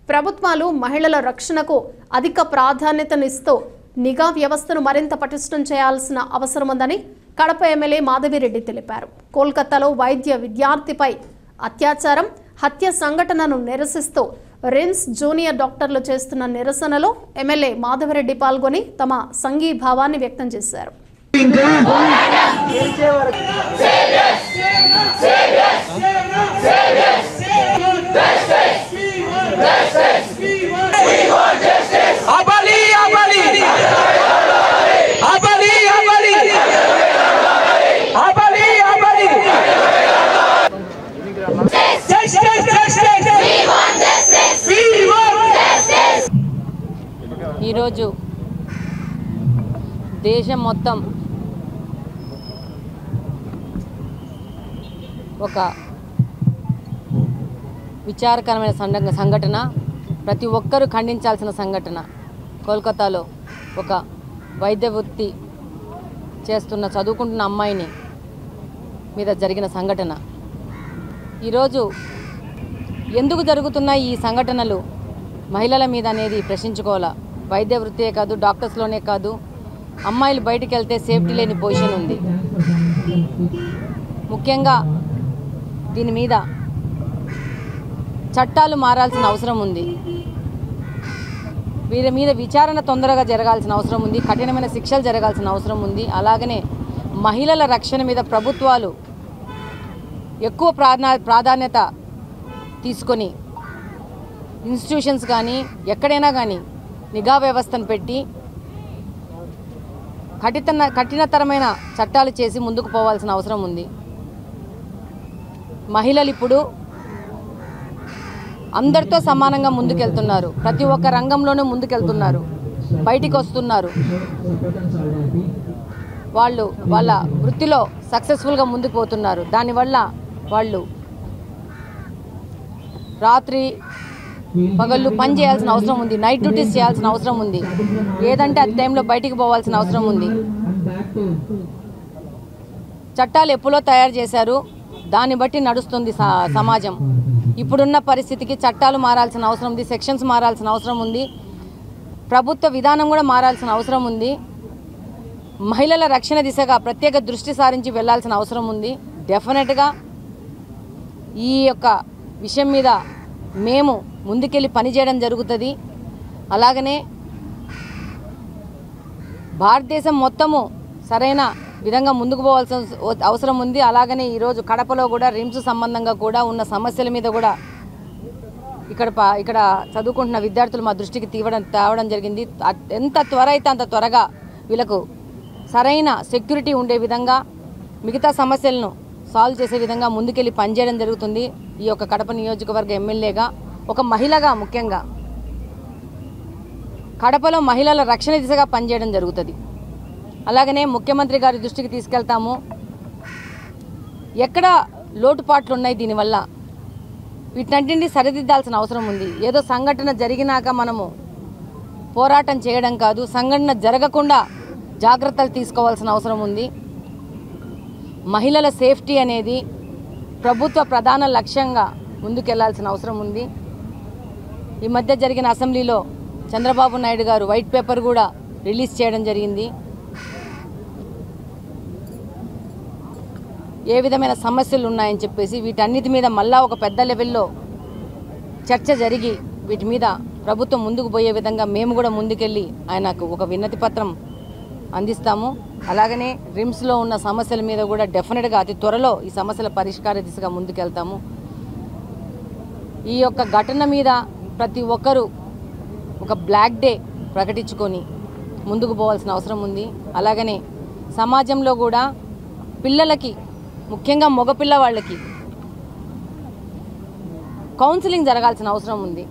ప్రభుత్వాలు మహిళల రక్షణకు అధిక ప్రాధాన్యతనిస్తూ నిఘా వ్యవస్థను మరింత పటిష్టం చేయాల్సిన అవసరం ఉందని కడప ఎమ్మెల్యే మాధవిరెడ్డి తెలిపారు. కోల్కతాలో వైద్య విద్యార్థిపై అత్యాచారం, హత్య సంఘటనను నిరసిస్తూ రిమ్స్ జూనియర్ డాక్టర్లు చేస్తున్న నిరసనలో ఎమ్మెల్యే మాధవిరెడ్డి పాల్గొని తమ సంఘీభావాన్ని వ్యక్తం చేశారు. ఈరోజు దేశం మొత్తం ఒక విచారకరమైన సంఘటన, ప్రతి ఒక్కరూ ఖండించాల్సిన సంఘటన. కోల్కతాలో ఒక వైద్య వృత్తి చేస్తున్న చదువుకుంటున్న అమ్మాయిని మీద జరిగిన సంఘటన. ఈరోజు ఎందుకు జరుగుతున్నాయి ఈ సంఘటనలు మహిళల మీద అనేది ప్రశ్నించుకోవాలా. వైద్య వృత్తే కాదు, డాక్టర్స్లోనే కాదు, అమ్మాయిలు బయటికి వెళ్తే సేఫ్టీ లేని పొజిషన్ ఉంది. ముఖ్యంగా దీని మీద చట్టాలు మారాల్సిన అవసరం ఉంది. వీరి మీద విచారణ తొందరగా జరగాల్సిన అవసరం ఉంది. కఠినమైన శిక్షలు జరగాల్సిన అవసరం ఉంది. అలాగనే మహిళల రక్షణ మీద ప్రభుత్వాలు ఎక్కువ ప్రాధాన్యత తీసుకొని ఇన్స్టిట్యూషన్స్ కానీ ఎక్కడైనా కానీ నిఘా వ్యవస్థను పెట్టి కఠినతరమైన చట్టాలు చేసి ముందుకు పోవాల్సిన అవసరం ఉంది. మహిళలు ఇప్పుడు అందరితో సమానంగా ముందుకెళ్తున్నారు. ప్రతి ఒక్క రంగంలోనూ ముందుకెళ్తున్నారు, బయటికి వస్తున్నారు. వాళ్ళు వాళ్ళ వృత్తిలో సక్సెస్ఫుల్గా ముందుకు పోతున్నారు. దానివల్ల వాళ్ళు రాత్రి పగళ్ళు పని చేయాల్సిన అవసరం ఉంది, నైట్ డ్యూటీస్ చేయాల్సిన అవసరం ఉంది. ఏదంటే అది టైంలో బయటికి పోవాల్సిన అవసరం ఉంది. చట్టాలు ఎప్పుడో తయారు చేశారు, దాన్ని బట్టి నడుస్తుంది సమాజం. ఇప్పుడున్న పరిస్థితికి చట్టాలు మారాల్సిన అవసరం ఉంది, సెక్షన్స్ మారాల్సిన అవసరం ఉంది, ప్రభుత్వ విధానం కూడా మారాల్సిన అవసరం ఉంది. మహిళల రక్షణ దిశగా ప్రత్యేక దృష్టి సారించి వెళ్లాల్సిన అవసరం ఉంది. డెఫినెట్గా ఈ యొక్క విషయం మీద మేము ముందుకెళ్ళి పనిచేయడం జరుగుతుంది. అలాగనే భారతదేశం మొత్తము సరైన విధంగా ముందుకు పోవాల్సిన అవసరం ఉంది. అలాగనే ఈరోజు కడపలో కూడా రిమ్స్ సంబంధంగా కూడా ఉన్న సమస్యల మీద కూడా ఇక్కడ చదువుకుంటున్న విద్యార్థులు మా దృష్టికి తేవడం జరిగింది. ఎంత త్వర అయితే అంత త్వరగా వీళ్ళకు సరైన సెక్యూరిటీ ఉండే విధంగా, మిగతా సమస్యలను సాల్వ్ చేసే విధంగా ముందుకెళ్ళి పనిచేయడం జరుగుతుంది. ఈ యొక్క కడప నియోజకవర్గ ఎమ్మెల్యేగా, ఒక మహిళగా ముఖ్యంగా కడపలో మహిళల రక్షణ దిశగా పనిచేయడం జరుగుతుంది. అలాగనే ముఖ్యమంత్రి గారి దృష్టికి తీసుకెళ్తాము. ఎక్కడ లోటుపాట్లు ఉన్నాయి, దీనివల్ల వీటన్నింటినీ సరిదిద్దాల్సిన అవసరం ఉంది. ఏదో సంఘటన జరిగినాక మనము పోరాటం చేయడం కాదు, సంఘటన జరగకుండా జాగ్రత్తలు తీసుకోవాల్సిన అవసరం ఉంది. మహిళల సేఫ్టీ అనేది ప్రభుత్వ ప్రధాన లక్ష్యంగా ముందుకెళ్లాల్సిన అవసరం ఉంది. ఈ మధ్య జరిగిన అసెంబ్లీలో చంద్రబాబు నాయుడు గారు వైట్ పేపర్ కూడా రిలీజ్ చేయడం జరిగింది. ఏ విధమైన సమస్యలు ఉన్నాయని చెప్పేసి వీటన్నిటి మీద మళ్ళా ఒక పెద్ద లెవెల్లో చర్చ జరిగి వీటి మీద ప్రభుత్వం ముందుకు పోయే విధంగా మేము కూడా ముందుకెళ్ళి ఆయనకు ఒక వినతి పత్రం అందిస్తాము. అలాగనే రిమ్స్లో ఉన్న సమస్యల మీద కూడా డెఫినెట్గా అతి త్వరలో ఈ సమస్యల పరిష్కార దిశగా ముందుకెళ్తాము. ఈ యొక్క ఘటన మీద ప్రతి ఒక్కరూ ఒక బ్లాక్ డే ప్రకటించుకొని ముందుకు పోవాల్సిన అవసరం ఉంది. అలాగనే సమాజంలో కూడా పిల్లలకి, ముఖ్యంగా మగపిల్లవాళ్ళకి కౌన్సిలింగ్ జరగాల్సిన అవసరం ఉంది.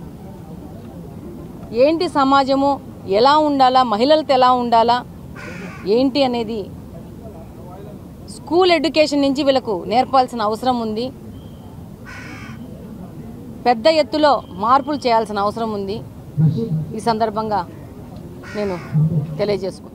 ఏంటి సమాజము, ఎలా ఉండాలా, మహిళలతో ఎలా ఉండాలా ఏంటి అనేది స్కూల్ ఎడ్యుకేషన్ నుంచి వీళ్ళకు నేర్పాల్సిన అవసరం ఉంది. పెద్ద ఎత్తులో మార్పులు చేయాల్సిన అవసరం ఉంది. ఈ సందర్భంగా నేను తెలియజేసుకుంటాను.